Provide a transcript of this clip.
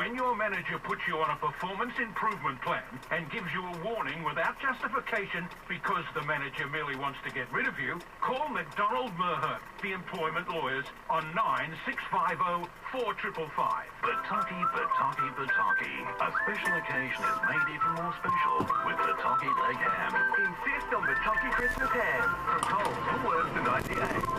When your manager puts you on a performance improvement plan and gives you a warning without justification because the manager merely wants to get rid of you, call McDonald Merhert, the employment lawyers, on 9650 4555. Bataki, Bataki, Bataki. A special occasion is made even more special with Bataki leg ham. Insist on Bataki Christmas ham from Coles, Woolworths and IGA.